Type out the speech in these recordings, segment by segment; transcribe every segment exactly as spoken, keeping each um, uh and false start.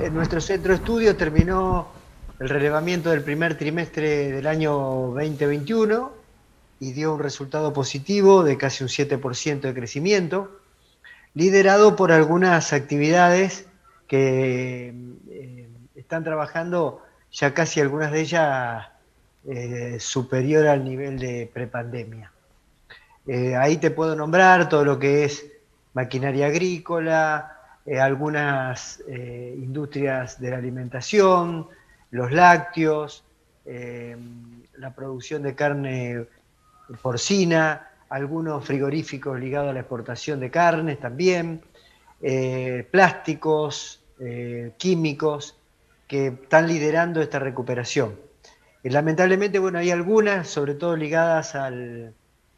en nuestro centro de estudio terminó el relevamiento del primer trimestre del año veinte veintiuno y dio un resultado positivo de casi un siete por ciento de crecimiento, liderado por algunas actividades que eh, están trabajando ya casi algunas de ellas eh, superior al nivel de prepandemia. Eh, ahí te puedo nombrar todo lo que es maquinaria agrícola, eh, algunas eh, industrias de la alimentación, los lácteos, eh, la producción de carne porcina, algunos frigoríficos ligados a la exportación de carnes también, eh, plásticos, eh, químicos, que están liderando esta recuperación. Y lamentablemente, bueno, hay algunas, sobre todo ligadas al,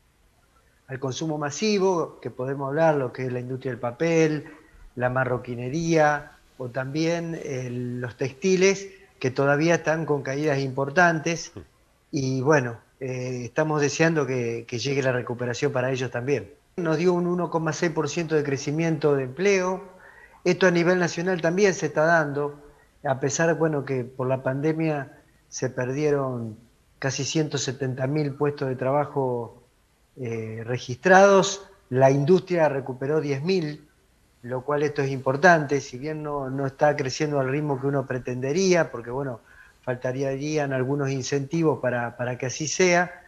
al consumo masivo, que podemos hablar, lo que es la industria del papel, la marroquinería, o también eh, los textiles, que todavía están con caídas importantes, y bueno, eh, estamos deseando que, que llegue la recuperación para ellos también. Nos dio un uno coma seis por ciento de crecimiento de empleo. Esto a nivel nacional también se está dando, a pesar, bueno, que por la pandemia se perdieron casi ciento setenta mil puestos de trabajo eh, registrados, la industria recuperó diez mil, lo cual esto es importante, si bien no, no está creciendo al ritmo que uno pretendería, porque bueno, faltarían algunos incentivos para, para que así sea,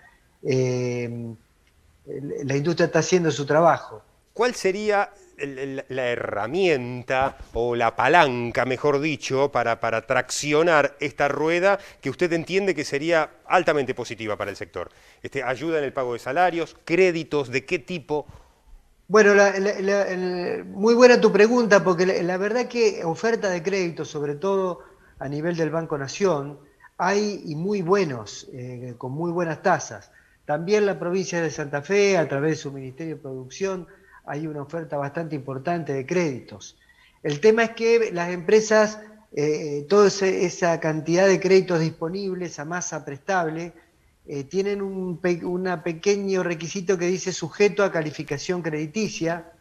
eh, la industria está haciendo su trabajo. ¿Cuál sería el- el- la herramienta o la palanca, mejor dicho, para, para traccionar esta rueda que usted entiende que sería altamente positiva para el sector? Este, ¿ayuda en el pago de salarios, créditos, de qué tipo? Bueno, la, la, la, el, muy buena tu pregunta, porque la, la, verdad que oferta de crédito, sobre todo a nivel del Banco Nación, hay y muy buenos, eh, con muy buenas tasas. También la provincia de Santa Fe, a través de su Ministerio de Producción, hay una oferta bastante importante de créditos. El tema es que las empresas, eh, toda esa cantidad de créditos disponibles a masa prestable, eh, tienen un pe una pequeño requisito que dice sujeto a calificación crediticia,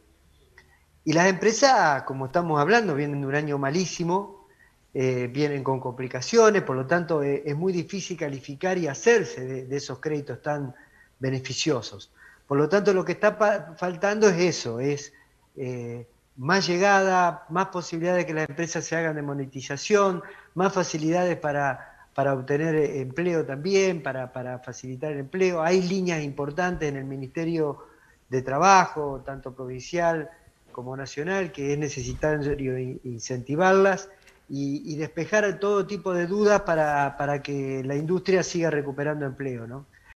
y las empresas, como estamos hablando, vienen de un año malísimo, eh, vienen con complicaciones, por lo tanto eh, es muy difícil calificar y hacerse de, de esos créditos tan beneficiosos. Por lo tanto, lo que está faltando es eso, es eh, más llegada, más posibilidades de que las empresas se hagan de monetización, más facilidades para, para obtener empleo también, para, para facilitar el empleo. Hay líneas importantes en el Ministerio de Trabajo, tanto provincial como nacional, que es necesario incentivarlas y, y despejar todo tipo de dudas para, para que la industria siga recuperando empleo, ¿no?